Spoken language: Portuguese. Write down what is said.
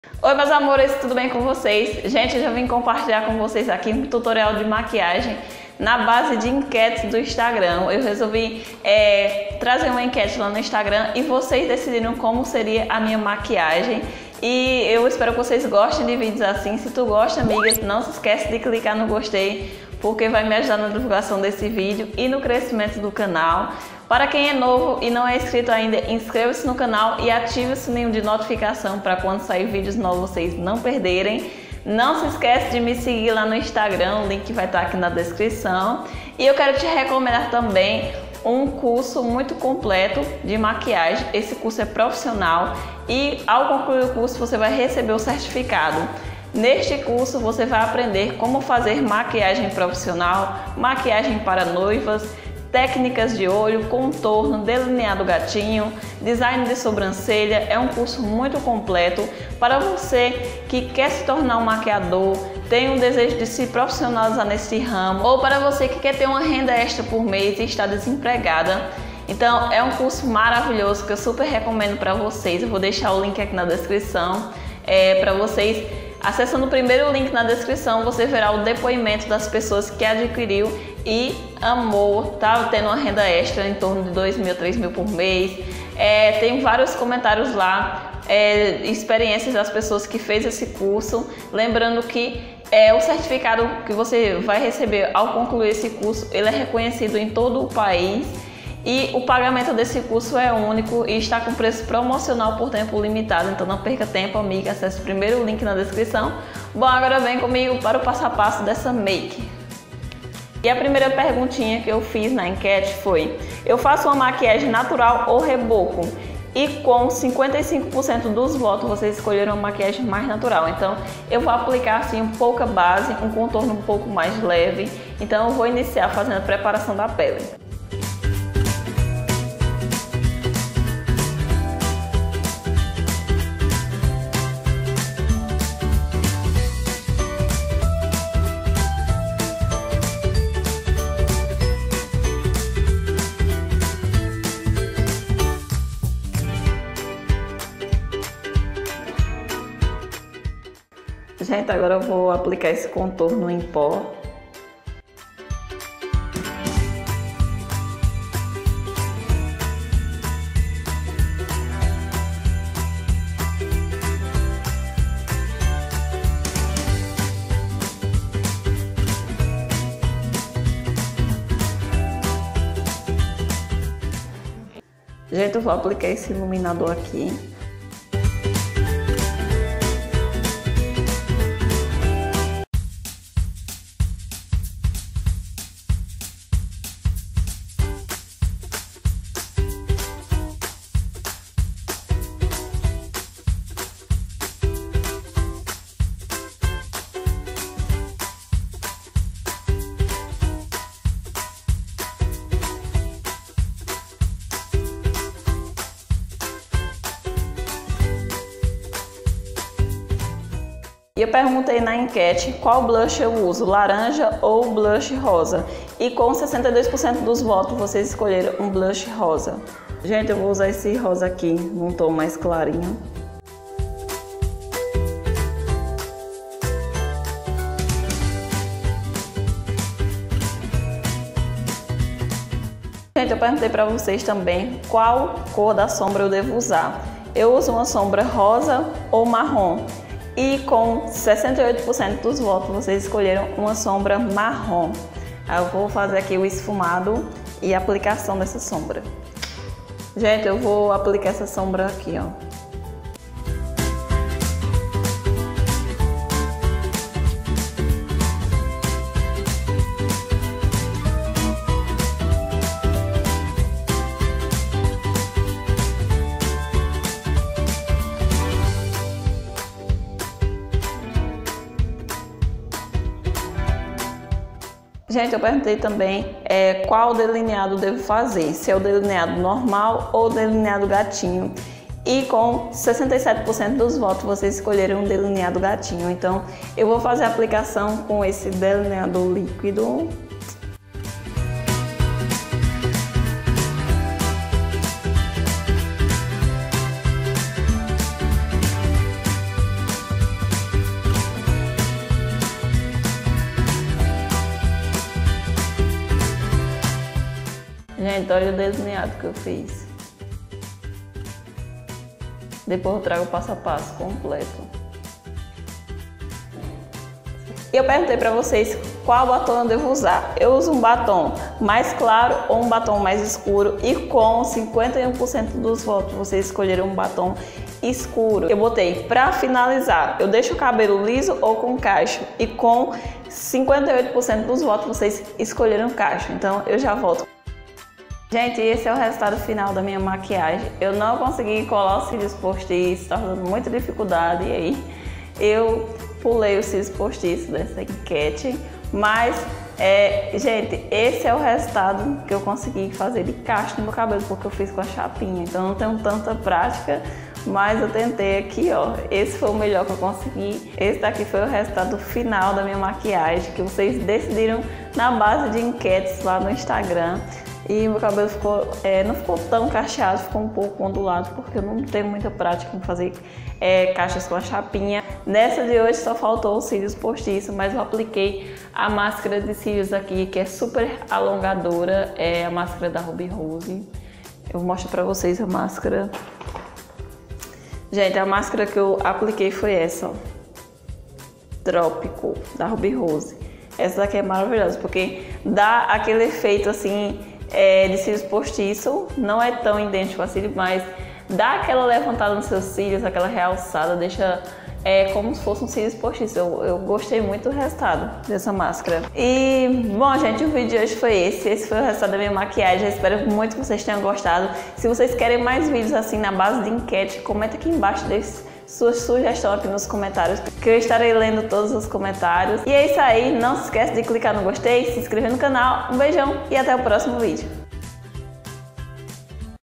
Oi meus amores, tudo bem com vocês? Gente, eu já vim compartilhar com vocês aqui um tutorial de maquiagem na base de enquetes do Instagram. Eu resolvi trazer uma enquete lá no Instagram e vocês decidiram como seria a minha maquiagem. E eu espero que vocês gostem de vídeos assim. Se tu gosta, amiga, não se esquece de clicar no gostei, porque vai me ajudar na divulgação desse vídeo e no crescimento do canal. Para quem é novo e não é inscrito ainda, inscreva-se no canal e ative o sininho de notificação para quando sair vídeos novos vocês não perderem. Não se esquece de me seguir lá no Instagram, o link vai estar aqui na descrição. E eu quero te recomendar também um curso muito completo de maquiagem. Esse curso é profissional e ao concluir o curso você vai receber o certificado. Neste curso você vai aprender como fazer maquiagem profissional, maquiagem para noivas, técnicas de olho, contorno, delineado gatinho, design de sobrancelha. É um curso muito completo para você que quer se tornar um maquiador, tem um desejo de se profissionalizar nesse ramo, ou para você que quer ter uma renda extra por mês e está desempregada. Então é um curso maravilhoso que eu super recomendo para vocês. Eu vou deixar o link aqui na descrição para vocês. Acessando o primeiro link na descrição, você verá o depoimento das pessoas que adquiriu e amou, tá tendo uma renda extra em torno de 2.000, 3.000 por mês. Tem vários comentários lá, experiências das pessoas que fez esse curso. Lembrando que o certificado que você vai receber ao concluir esse curso, ele é reconhecido em todo o país. E o pagamento desse curso é único e está com preço promocional por tempo limitado. Então não perca tempo, amiga. Acesse o primeiro link na descrição. Bom, agora vem comigo para o passo a passo dessa make. E a primeira perguntinha que eu fiz na enquete foi: eu faço uma maquiagem natural ou reboco? E com 55% dos votos vocês escolheram uma maquiagem mais natural. Então eu vou aplicar assim pouca base, um contorno um pouco mais leve. Então eu vou iniciar fazendo a preparação da pele. Gente, agora eu vou aplicar esse contorno em pó. Gente, eu vou aplicar esse iluminador aqui. E eu perguntei na enquete qual blush eu uso, laranja ou blush rosa. E com 62% dos votos vocês escolheram um blush rosa. Gente, eu vou usar esse rosa aqui num tom mais clarinho. Gente, eu perguntei para vocês também qual cor da sombra eu devo usar. Eu uso uma sombra rosa ou marrom. E com 68% dos votos vocês escolheram uma sombra marrom. Eu vou fazer aqui o esfumado e a aplicação dessa sombra. Gente, eu vou aplicar essa sombra aqui, ó. Gente, eu perguntei também qual delineado devo fazer, se é o delineado normal ou o delineado gatinho. E com 67% dos votos vocês escolheram um delineado gatinho. Então eu vou fazer a aplicação com esse delineador líquido. Gente, olha o delineado que eu fiz. Depois eu trago o passo a passo completo. E eu perguntei para vocês qual batom eu devo usar. Eu uso um batom mais claro ou um batom mais escuro, e com 51% dos votos vocês escolheram um batom escuro. Eu botei para finalizar, eu deixo o cabelo liso ou com cacho, e com 58% dos votos vocês escolheram cacho. Então eu já volto. Gente, esse é o resultado final da minha maquiagem. Eu não consegui colar os cílios postiços, tá dando muita dificuldade, e aí eu pulei os cílios postiços dessa enquete, mas gente, esse é o resultado que eu consegui fazer de cacho no meu cabelo, porque eu fiz com a chapinha, então não tenho tanta prática, mas eu tentei aqui, ó. Esse foi o melhor que eu consegui. Esse daqui foi o resultado final da minha maquiagem, que vocês decidiram na base de enquetes lá no Instagram. E meu cabelo ficou, não ficou tão cacheado, ficou um pouco ondulado, porque eu não tenho muita prática em fazer cachos com a chapinha. Nessa de hoje só faltou os cílios postiços, mas eu apliquei a máscara de cílios aqui, que é super alongadora, é a máscara da Ruby Rose. Eu vou mostrar pra vocês a máscara. Gente, a máscara que eu apliquei foi essa, ó. Trópico, da Ruby Rose. Essa daqui é maravilhosa, porque dá aquele efeito assim, de cílios postiço, não é tão idêntico a cílio, mas dá aquela levantada nos seus cílios, aquela realçada, deixa como se fosse um cílios postiço. Eu gostei muito do resultado dessa máscara. E, bom, gente, o vídeo de hoje foi esse. Esse foi o resultado da minha maquiagem. Eu espero muito que vocês tenham gostado. Se vocês querem mais vídeos assim na base de enquete, comenta aqui embaixo, deixe sua sugestão aqui nos comentários, que eu estarei lendo todos os comentários. E é isso aí, não se esquece de clicar no gostei, se inscrever no canal. Um beijão e até o próximo vídeo.